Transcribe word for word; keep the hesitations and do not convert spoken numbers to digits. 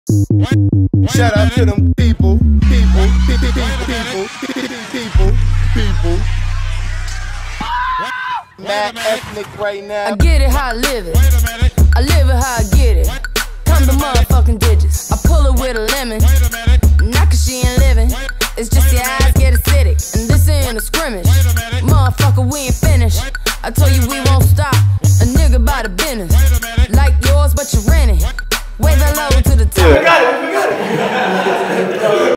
Shout out to them people, people, people, people, people, people, people. Mad ethnic right now. I get it how I live it. I live it how I get it. Come the motherfucking digits. I pull it with a lemon. Not cause she ain't living. It's just your eyes get acidic. And this ain't a scrimmage. Motherfucker, we ain't finished. I told you we won't stop. A nigga by the business. Like yours, but you rent it. Way the low to the top. We got it, we got it.